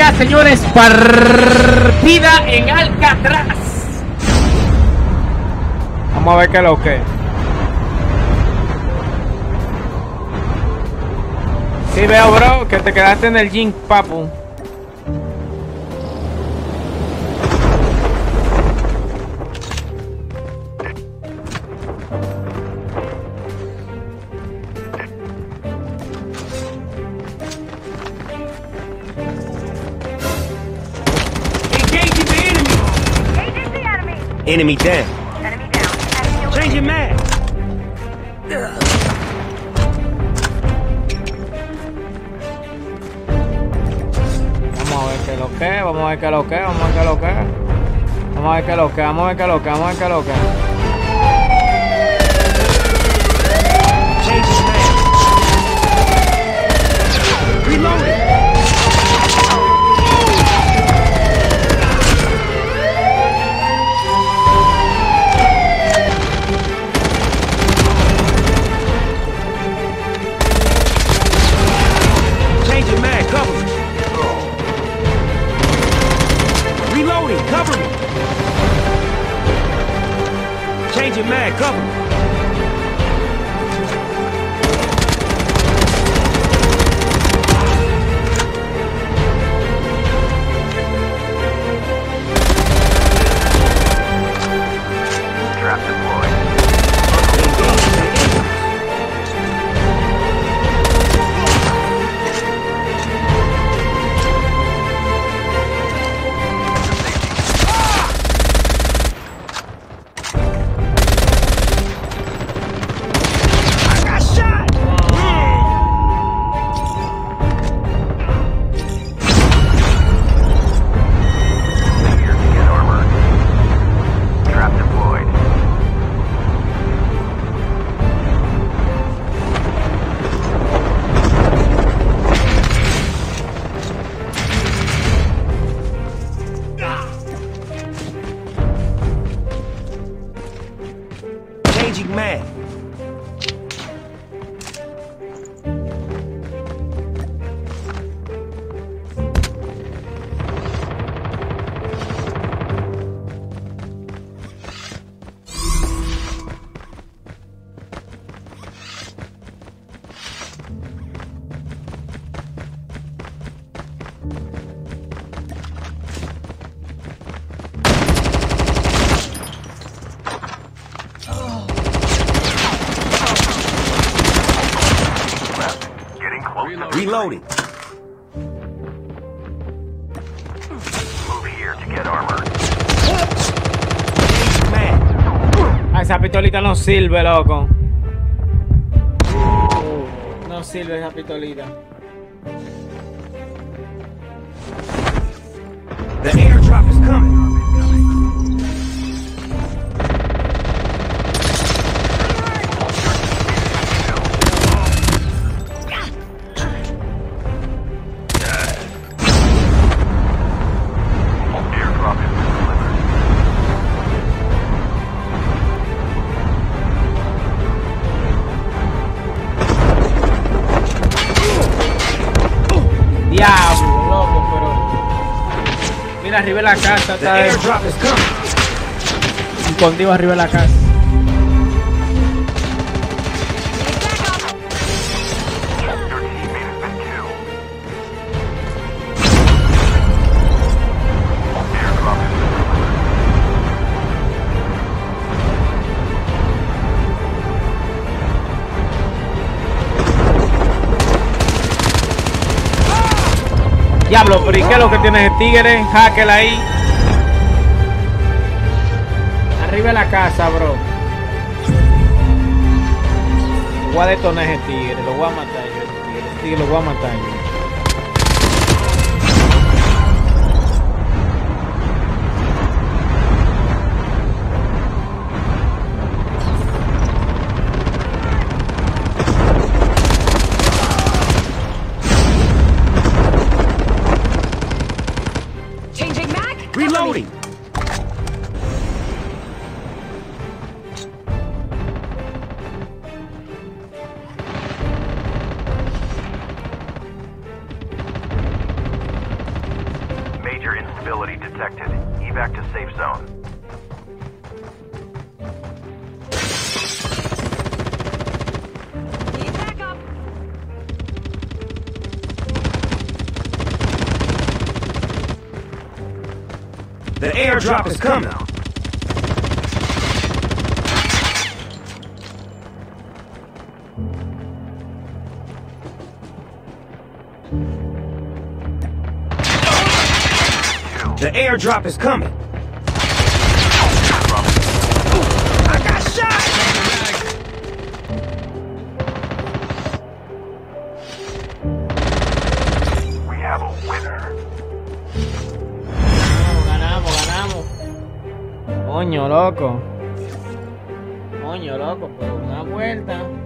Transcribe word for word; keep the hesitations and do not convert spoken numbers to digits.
ya, señores, partida en Alcatraz. Vamos a ver qué es lo que. Sí veo, bro, que te quedaste en el gym, papu. Enemy down. Enemy down. Change your mag. Vamos a ver qué es lo que, vamos a ver qué es lo que, vamos a ver qué es lo que. Vamos a ver qué es lo que, vamos a ver qué es lo que, vamos a ver qué es lo que. Change your mag. Reload it. Cover me! Change your mag, cover me! Trap deployed. Man. Reloading. Move here to get armor. Ah, esa pistolita no sirve, loco. No sirve esa pistolita. The airdrop is coming. Diablo, loco, pero... Mira, arriba de la casa está el... escondido arriba de la casa. Diablo, pero ¿y qué es lo que tiene ese tigre? Hacker ahí. Arriba de la casa, bro. Lo voy a detonar ese tigre, lo voy a matar yo, ese tigre. Ese tigre lo voy a matar yo. Reloading. Evac to safe zone. Need backup. The airdrop is coming. The airdrop is coming. I got shot! We have a winner. Ganamos, ganamos, ganamos. Coño, loco. Coño, loco, pero una vuelta.